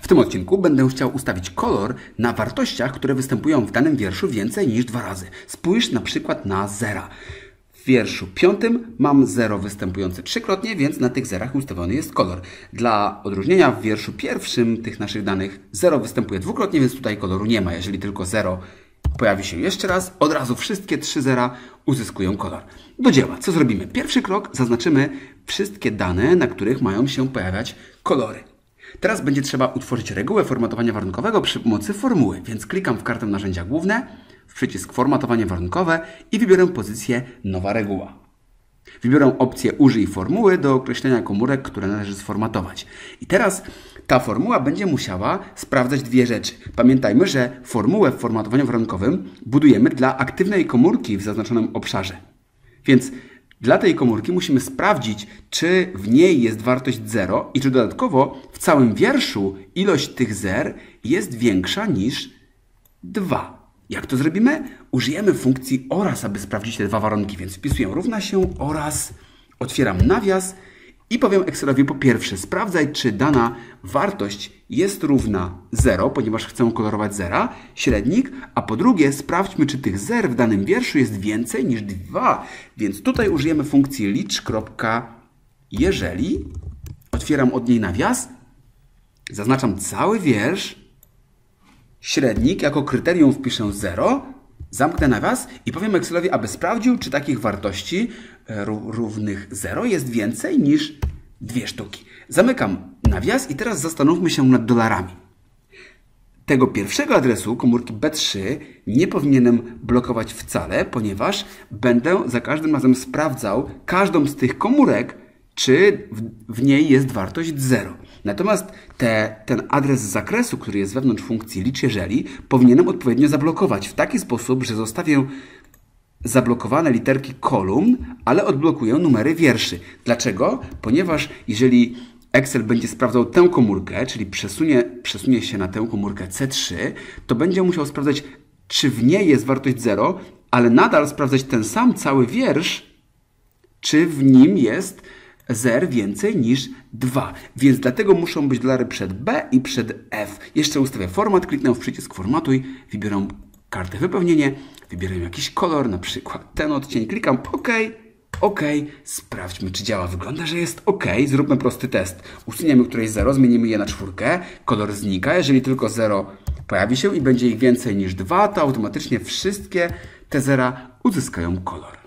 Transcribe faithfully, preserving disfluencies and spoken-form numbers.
W tym odcinku będę chciał ustawić kolor na wartościach, które występują w danym wierszu więcej niż dwa razy. Spójrz na przykład na zera. W wierszu piątym mam zero występujące trzykrotnie, więc na tych zerach ustawiony jest kolor. Dla odróżnienia w wierszu pierwszym tych naszych danych zero występuje dwukrotnie, więc tutaj koloru nie ma. Jeżeli tylko zero pojawi się jeszcze raz, od razu wszystkie trzy zera uzyskują kolor. Do dzieła. Co zrobimy? Pierwszy krok, zaznaczymy wszystkie dane, na których mają się pojawiać kolory. Teraz będzie trzeba utworzyć regułę formatowania warunkowego przy pomocy formuły, więc klikam w kartę narzędzia główne, w przycisk formatowanie warunkowe i wybiorę pozycję nowa reguła. Wybiorę opcję użyj formuły do określenia komórek, które należy sformatować. I teraz ta formuła będzie musiała sprawdzać dwie rzeczy. Pamiętajmy, że formułę w formatowaniu warunkowym budujemy dla aktywnej komórki w zaznaczonym obszarze. Więc dla tej komórki musimy sprawdzić, czy w niej jest wartość zero i czy dodatkowo w całym wierszu ilość tych zer jest większa niż dwa. Jak to zrobimy? Użyjemy funkcji oraz, aby sprawdzić te dwa warunki, więc wpisuję równa się oraz, otwieram nawias i powiem Excelowi po pierwsze, sprawdzaj, czy dana wartość jest równa zero, ponieważ chcę kolorować zera, średnik, a po drugie sprawdźmy, czy tych zer w danym wierszu jest więcej niż dwa. Więc tutaj użyjemy funkcji licz.jeżeli, otwieram od niej nawias, zaznaczam cały wiersz, średnik, jako kryterium wpiszę zero, zamknę nawias i powiem Excelowi, aby sprawdził, czy takich wartości równych zero jest więcej niż dwie sztuki. Zamykam nawias i teraz zastanówmy się nad dolarami. Tego pierwszego adresu, komórki B trzy, nie powinienem blokować wcale, ponieważ będę za każdym razem sprawdzał każdą z tych komórek, czy w, w niej jest wartość zero. Natomiast te, ten adres z zakresu, który jest wewnątrz funkcji licz jeżeli, powinienem odpowiednio zablokować w taki sposób, że zostawię zablokowane literki kolumn, ale odblokuję numery wierszy. Dlaczego? Ponieważ jeżeli Excel będzie sprawdzał tę komórkę, czyli przesunie, przesunie się na tę komórkę C trzy, to będzie musiał sprawdzać, czy w niej jest wartość zero, ale nadal sprawdzać ten sam cały wiersz, czy w nim jest zer więcej niż dwa. Więc dlatego muszą być dolary przed B i przed F. Jeszcze ustawię format, kliknę w przycisk formatuj, wybiorę kartę wypełnienie, wybieram jakiś kolor, na przykład ten odcień, klikam OK, OK, sprawdźmy, czy działa. Wygląda, że jest OK. Zróbmy prosty test. Usuniemy któreś zero, zmienimy je na czwórkę, kolor znika. Jeżeli tylko zero pojawi się i będzie ich więcej niż dwa, to automatycznie wszystkie te zera uzyskają kolor.